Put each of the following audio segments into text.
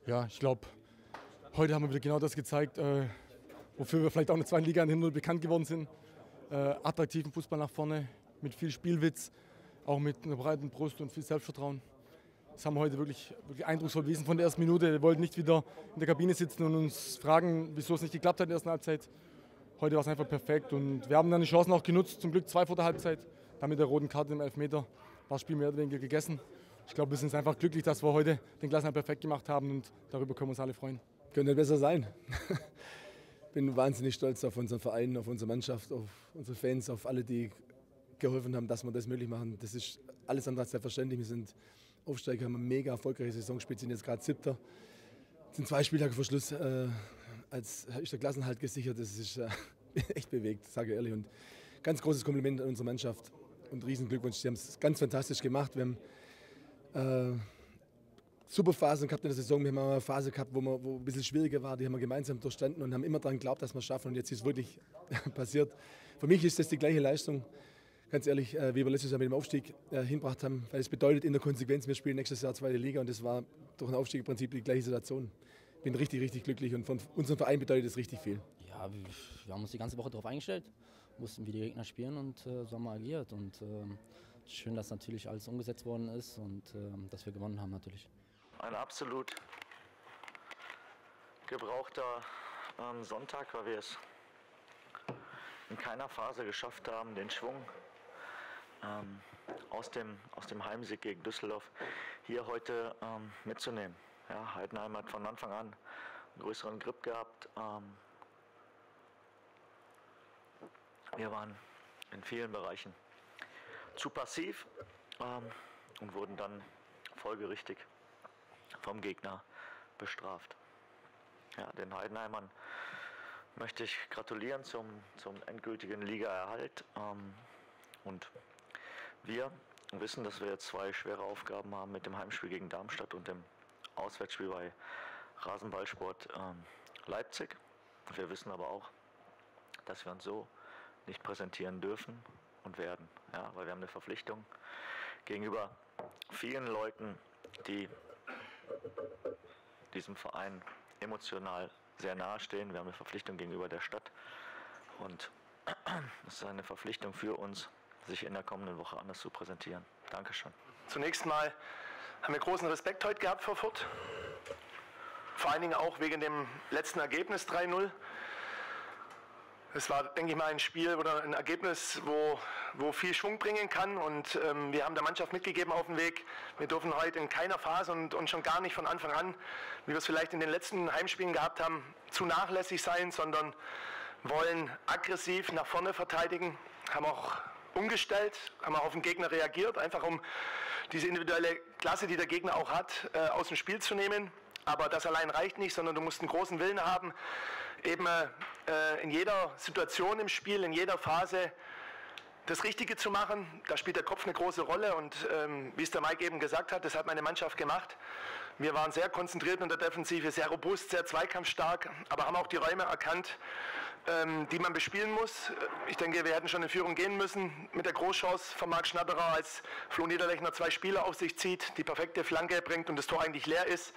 Ja, ich glaube, heute haben wir wieder genau das gezeigt, wofür wir vielleicht auch in der zweiten Liga in Hinrunde bekannt geworden sind. Attraktiven Fußball nach vorne, mit viel Spielwitz, auch mit einer breiten Brust und viel Selbstvertrauen. Das haben wir heute wirklich eindrucksvoll gewesen von der ersten Minute. Wir wollten nicht wieder in der Kabine sitzen und uns fragen, wieso es nicht geklappt hat in der ersten Halbzeit. Heute war es einfach perfekt und wir haben dann die Chancen auch genutzt, zum Glück 2 vor der Halbzeit. Dann mit der roten Karte im Elfmeter war das Spiel mehr oder weniger gegessen. Ich glaube, wir sind einfach glücklich, dass wir heute den Klassenerhalt perfekt gemacht haben und darüber können wir uns alle freuen. Könnte nicht besser sein. Ich bin wahnsinnig stolz auf unseren Verein, auf unsere Mannschaft, auf unsere Fans, auf alle, die geholfen haben, dass wir das möglich machen. Das ist alles andere als selbstverständlich. Wir sind Aufsteiger, haben eine mega erfolgreiche Saison gespielt, sind jetzt gerade 7. Es sind 2 Spieltage vor Schluss, als ist der Klassenerhalt gesichert. Das ist echt bewegt, sage ich ehrlich. Und ganz großes Kompliment an unsere Mannschaft und riesen Glückwunsch. Sie haben es ganz fantastisch gemacht. Wir haben super Phasen gehabt in der Saison. Wir haben auch eine Phase gehabt, wo ein bisschen schwieriger war. Die haben wir gemeinsam durchstanden und haben immer daran geglaubt, dass wir es schaffen. Und jetzt ist es wirklich passiert. Für mich ist das die gleiche Leistung, ganz ehrlich, wie wir letztes Jahr mit dem Aufstieg hingebracht haben. Weil es bedeutet in der Konsequenz, wir spielen nächstes Jahr 2. Liga und das war durch ein Aufstieg im Prinzip die gleiche Situation. Ich bin richtig, richtig glücklich und von unserem Verein bedeutet das richtig viel. Ja, wir haben uns die ganze Woche darauf eingestellt, wussten, wie die Gegner spielen und so haben wir agiert. Und schön, dass natürlich alles umgesetzt worden ist und dass wir gewonnen haben natürlich. Ein absolut gebrauchter Sonntag, weil wir es in keiner Phase geschafft haben, den Schwung aus dem Heimsieg gegen Düsseldorf hier heute mitzunehmen. Ja, Heidenheim hat von Anfang an einen größeren Grip gehabt. Wir waren in vielen Bereichen zu passiv und wurden dann folgerichtig vom Gegner bestraft. Ja, den Heidenheimern möchte ich gratulieren zum endgültigen Ligaerhalt. Und wir wissen, dass wir jetzt 2 schwere Aufgaben haben mit dem Heimspiel gegen Darmstadt und dem Auswärtsspiel bei Rasenballsport Leipzig. Wir wissen aber auch, dass wir uns so nicht präsentieren dürfen und werden. Ja, weil wir haben eine Verpflichtung gegenüber vielen Leuten, die diesem Verein emotional sehr nahe stehen. Wir haben eine Verpflichtung gegenüber der Stadt und es ist eine Verpflichtung für uns, sich in der kommenden Woche anders zu präsentieren. Dankeschön. Zunächst mal haben wir großen Respekt heute gehabt vor Fürth. Vor allen Dingen auch wegen dem letzten Ergebnis 3-0. Es war, denke ich mal, ein Spiel oder ein Ergebnis, wo viel Schwung bringen kann und wir haben der Mannschaft mitgegeben auf den Weg. Wir dürfen heute in keiner Phase und schon gar nicht von Anfang an, wie wir es vielleicht in den letzten Heimspielen gehabt haben, zu nachlässig sein, sondern wollen aggressiv nach vorne verteidigen, haben auch umgestellt, haben auch auf den Gegner reagiert, einfach um diese individuelle Klasse, die der Gegner auch hat, aus dem Spiel zu nehmen. Aber das allein reicht nicht, sondern du musst einen großen Willen haben, eben in jeder Situation im Spiel, in jeder Phase das Richtige zu machen. Da spielt der Kopf eine große Rolle und wie es der Mike eben gesagt hat, das hat meine Mannschaft gemacht. Wir waren sehr konzentriert in der Defensive, sehr robust, sehr zweikampfstark, aber haben auch die Räume erkannt, die man bespielen muss. Ich denke, wir hätten schon in Führung gehen müssen mit der Großchance von Marc Schnatterer, als Flo Niederlechner 2 Spieler auf sich zieht, die perfekte Flanke bringt und das Tor eigentlich leer ist.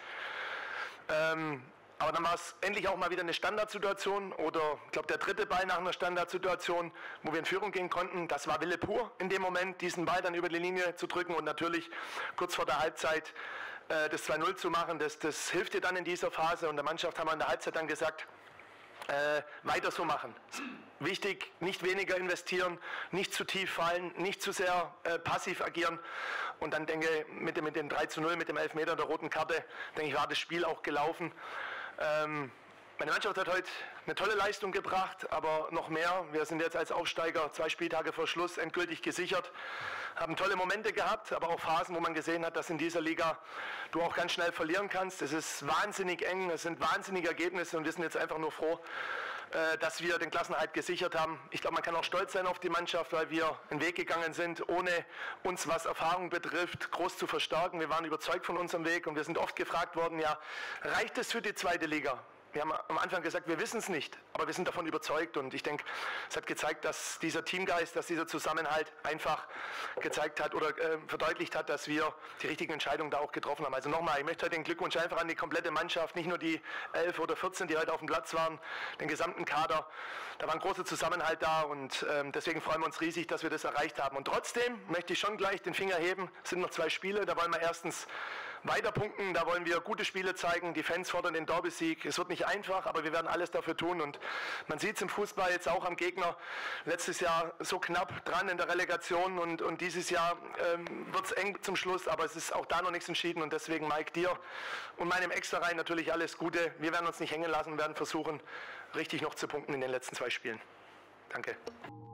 Aber dann war es endlich auch mal wieder eine Standardsituation oder ich glaube der dritte Ball nach einer Standardsituation, wo wir in Führung gehen konnten. Das war Wille pur in dem Moment, diesen Ball dann über die Linie zu drücken und natürlich kurz vor der Halbzeit das 2-0 zu machen. Das hilft dir dann in dieser Phase und der Mannschaft haben wir in der Halbzeit dann gesagt, weiter so machen. Wichtig, nicht weniger investieren, nicht zu tief fallen, nicht zu sehr passiv agieren. Und dann denke ich, mit dem 3-0, mit dem Elfmeter und der roten Karte, denke ich, war das Spiel auch gelaufen. Meine Mannschaft hat heute eine tolle Leistung gebracht, aber noch mehr. Wir sind jetzt als Aufsteiger 2 Spieltage vor Schluss endgültig gesichert, haben tolle Momente gehabt, aber auch Phasen, wo man gesehen hat, dass in dieser Liga du auch ganz schnell verlieren kannst. Es ist wahnsinnig eng, es sind wahnsinnige Ergebnisse und wir sind jetzt einfach nur froh, dass wir den Klassenerhalt gesichert haben. Ich glaube, man kann auch stolz sein auf die Mannschaft, weil wir einen Weg gegangen sind, ohne uns, was Erfahrung betrifft, groß zu verstärken. Wir waren überzeugt von unserem Weg und wir sind oft gefragt worden, ja, reicht es für die 2. Liga? Wir haben am Anfang gesagt, wir wissen es nicht, aber wir sind davon überzeugt und ich denke, es hat gezeigt, dass dieser Teamgeist, dass dieser Zusammenhalt einfach gezeigt hat oder verdeutlicht hat, dass wir die richtigen Entscheidungen da auch getroffen haben. Also nochmal, ich möchte heute den Glückwunsch einfach an die komplette Mannschaft, nicht nur die 11 oder 14, die heute auf dem Platz waren, den gesamten Kader. Da war ein großer Zusammenhalt da und deswegen freuen wir uns riesig, dass wir das erreicht haben. Und trotzdem möchte ich schon gleich den Finger heben, es sind noch 2 Spiele, da wollen wir erstens weiter punkten, da wollen wir gute Spiele zeigen, die Fans fordern den Derby-Sieg. Es wird nicht einfach, aber wir werden alles dafür tun und man sieht es im Fußball jetzt auch am Gegner. Letztes Jahr so knapp dran in der Relegation und dieses Jahr wird es eng zum Schluss, aber es ist auch da noch nichts entschieden und deswegen Mike, dir und meinem Extra-Reihen natürlich alles Gute. Wir werden uns nicht hängen lassen, werden versuchen, richtig noch zu punkten in den letzten 2 Spielen. Danke.